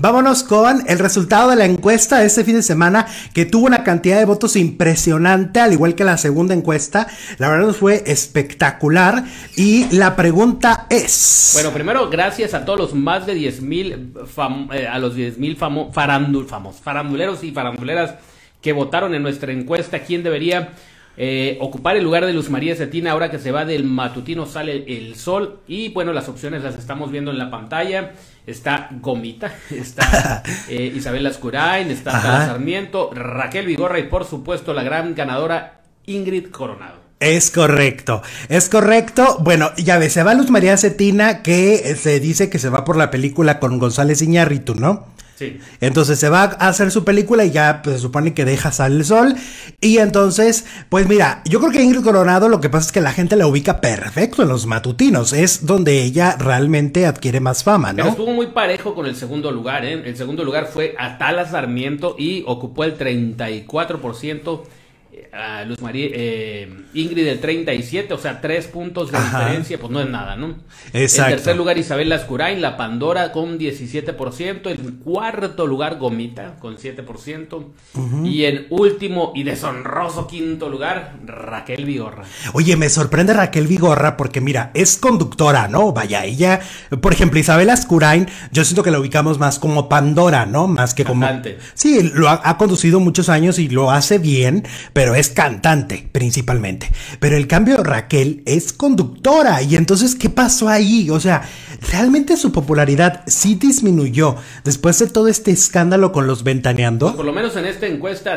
Vámonos con el resultado de la encuesta de este fin de semana, que tuvo una cantidad de votos impresionante, al igual que la segunda encuesta. La verdad nos fue espectacular. Y la pregunta es... Bueno, primero, gracias a todos los más de 10,000 faranduleros y faranduleras que votaron en nuestra encuesta. ¿Quién debería ocupar el lugar de Luz María Cetina ahora que se va del matutino Sale el Sol? Y bueno, las opciones las estamos viendo en la pantalla. Está Gomita, está Isabel Lascurain, está Tala Sarmiento, Raquel Vigorra y por supuesto la gran ganadora Ingrid Coronado. Es correcto, es correcto. Bueno, ya ves, se va Luz María Cetina, que se dice que se va por la película con González Iñárritu, ¿no? Sí. Entonces se va a hacer su película y ya pues, se supone que deja Sale el Sol. Y entonces, pues mira, yo creo que Ingrid Coronado, lo que pasa es que la gente la ubica perfecto en los matutinos. Es donde ella realmente adquiere más fama, ¿no? Pero estuvo muy parejo con el segundo lugar, ¿eh? El segundo lugar fue Atala Sarmiento y ocupó el 34%. Luz María, Ingrid el 37, o sea, 3 puntos de diferencia, pues no es nada, ¿no? Exacto. En tercer lugar Isabel Lascurain, La Pandora con 17%, en cuarto lugar Gomita con 7%, y en último y deshonroso quinto lugar Raquel Vigorra. Oye, me sorprende Raquel Vigorra porque mira, es conductora, ¿no? Vaya, ella, por ejemplo, Isabel Lascurain, yo siento que la ubicamos más como Pandora, ¿no? Más que como... Cantante. Sí, lo ha conducido muchos años y lo hace bien, pero es cantante principalmente. Pero el cambio, Raquel es conductora. Y entonces, ¿qué pasó ahí? O sea, realmente su popularidad sí disminuyó después de todo este escándalo con los Ventaneando. Pues por lo menos en esta encuesta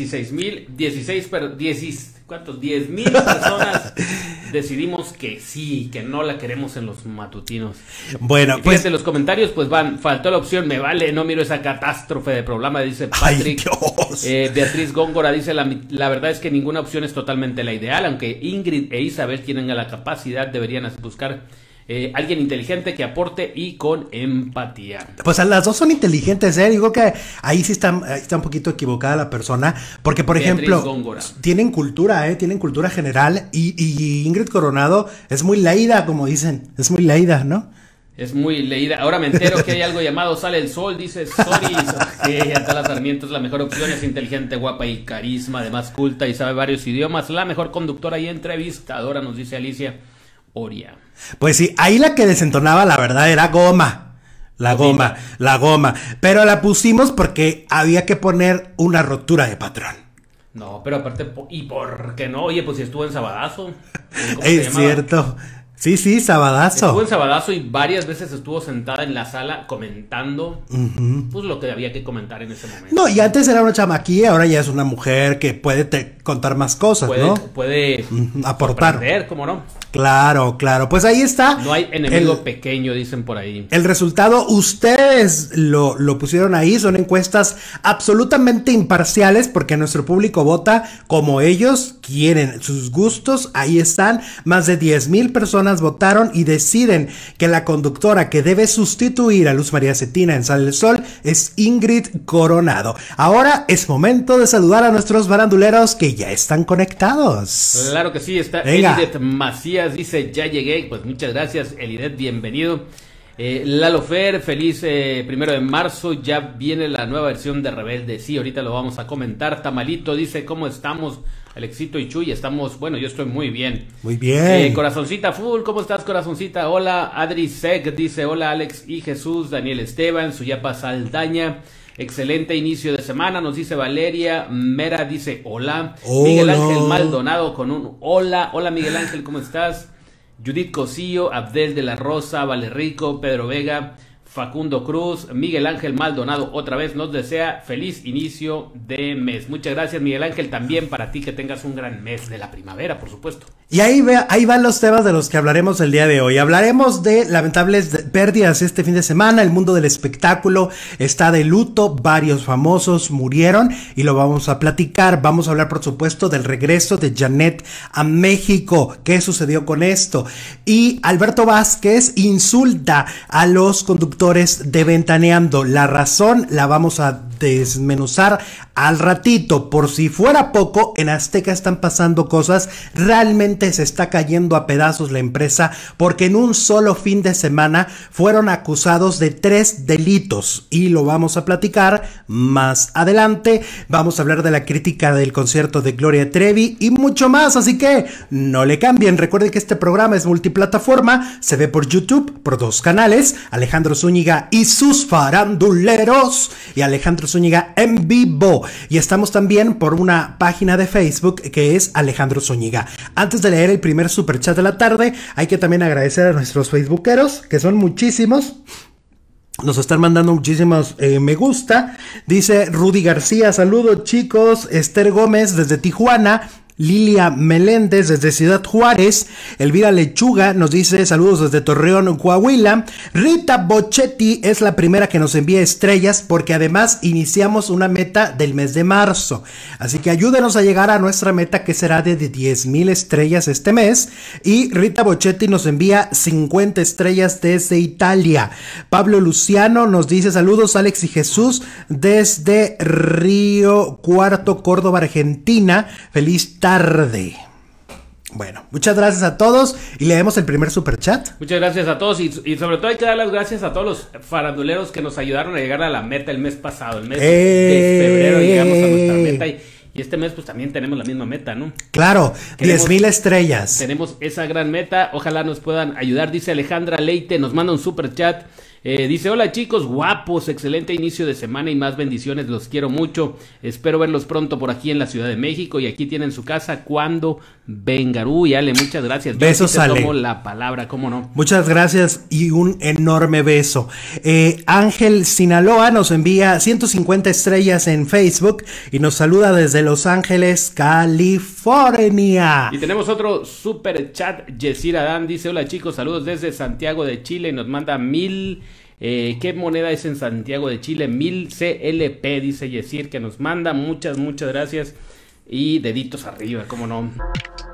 10,000 personas decidimos que sí, que no la queremos en los matutinos. Bueno, y fíjate, los comentarios pues faltó la opción, me vale, no miro esa catástrofe de programa, dice Patrick. Beatriz Góngora dice, la verdad es que ninguna opción es totalmente la ideal, aunque Ingrid e Isabel tienen la capacidad, deberían buscar alguien inteligente que aporte y con empatía. Pues las dos son inteligentes, digo que ahí sí está un poquito equivocada la persona, porque por Beatriz ejemplo Góngora. tienen cultura general y Ingrid Coronado es muy leída, como dicen, es muy leída, ¿no? Es muy leída. Ahora me entero que hay algo llamado Sale el Sol. Dice sorry. Atala Sarmiento es la mejor opción. Es inteligente, guapa y carisma. Además culta y sabe varios idiomas. La mejor conductora y entrevistadora, nos dice Alicia Oria. Pues sí, ahí la que desentonaba la verdad era Goma. La goma. Pero la pusimos porque había que poner una ruptura de patrón. No, pero aparte, ¿y por qué no? Oye, pues si estuvo en Sabadazo. Es cierto. Sí, Sabadazo. Estuvo en Sabadazo y varias veces estuvo sentada en la sala comentando pues lo que había que comentar en ese momento. No, y antes era una chamaquilla, ahora ya es una mujer que puede contar más cosas, ¿no? Puede aportar. Sorprender, ¿cómo no? Claro. Pues ahí está. No hay enemigo pequeño, dicen por ahí. El resultado, ustedes lo pusieron ahí, son encuestas absolutamente imparciales porque nuestro público vota como ellos quieren, sus gustos, ahí están. Más de 10,000 personas votaron y deciden que la conductora que debe sustituir a Luz María Cetina en Sale el Sol es Ingrid Coronado. Ahora es momento de saludar a nuestros baranduleros que ya están conectados. Claro que sí, está Elidet Macías. Dice, ya llegué, pues muchas gracias Elidet, bienvenido. Lalo Fer, feliz 1 de marzo, ya viene la nueva versión de Rebelde, sí, ahorita lo vamos a comentar. Tamalito dice, ¿cómo estamos? Alexito y Chuy, estamos, bueno, yo estoy muy bien. Muy bien. Corazoncita Full, ¿cómo estás, Corazoncita? Hola, Adri Sec dice, hola Alex y Jesús, Daniel Esteban, Suyapa Saldaña. Excelente inicio de semana, nos dice Valeria. Mera dice hola. Miguel Ángel Maldonado con un hola. Hola Miguel Ángel, ¿cómo estás? Judith Cosío, Abdel de la Rosa, Valerico, Pedro Vega, Facundo Cruz, Miguel Ángel Maldonado otra vez nos desea feliz inicio de mes. Muchas gracias Miguel Ángel, también para ti que tengas un gran mes de la primavera, por supuesto. Y ahí van los temas de los que hablaremos el día de hoy. Hablaremos de lamentables pérdidas este fin de semana. El mundo del espectáculo está de luto, varios famosos murieron y lo vamos a platicar. Vamos a hablar por supuesto del regreso de Janet a México. ¿Qué sucedió con esto? Y Alberto Vázquez insulta a los conductores de Ventaneando. La razón la vamos a desmenuzar al ratito. Por si fuera poco, en Azteca están pasando cosas, realmente se está cayendo a pedazos la empresa, porque en un solo fin de semana fueron acusados de 3 delitos, y lo vamos a platicar más adelante. Vamos a hablar de la crítica del concierto de Gloria Trevi y mucho más, así que no le cambien. Recuerden que este programa es multiplataforma, se ve por YouTube, por 2 canales, Alejandro Zúñiga y sus faranduleros, y Alejandro Zúñiga en vivo, y estamos también por una página de Facebook que es Alejandro Zúñiga. Antes de leer el primer superchat de la tarde, hay que también agradecer a nuestros facebookeros, que son muchísimos. Nos están mandando muchísimos me gusta. Dice Rudy García, saludos chicos. Esther Gómez desde Tijuana. Lilia Meléndez desde Ciudad Juárez. Elvira Lechuga nos dice saludos desde Torreón, Coahuila. Rita Bochetti es la primera que nos envía estrellas, porque además iniciamos una meta del mes de marzo, así que ayúdenos a llegar a nuestra meta, que será de 10,000 estrellas este mes. Y Rita Bochetti nos envía 50 estrellas desde Italia. Pablo Luciano nos dice saludos Alex y Jesús desde Río Cuarto, Córdoba, Argentina. Feliz tarde. Bueno, muchas gracias a todos y leemos el primer superchat. Muchas gracias a todos y sobre todo hay que dar las gracias a todos los faranduleros que nos ayudaron a llegar a la meta el mes pasado. El mes de febrero llegamos a nuestra meta y este mes pues también tenemos la misma meta, ¿no? Claro, 10,000 estrellas. Tenemos esa gran meta, ojalá nos puedan ayudar. Dice Alejandra Leite, nos manda un superchat. Dice, hola chicos, guapos, excelente inicio de semana y más bendiciones, los quiero mucho, espero verlos pronto por aquí en la Ciudad de México y aquí tienen su casa cuando vengan. Uy, Ale, muchas gracias. Besos, Ale. Ale. Tomo la palabra, ¿cómo no? Muchas gracias y un enorme beso. Ángel Sinaloa nos envía 150 estrellas en Facebook y nos saluda desde Los Ángeles, California. Y tenemos otro super chat. Yesir Adán dice, hola chicos, saludos desde Santiago de Chile y nos manda 1000... ¿qué moneda es en Santiago de Chile? 1000 CLP, dice Yesir, que nos manda. Muchas gracias. Y deditos arriba, cómo no.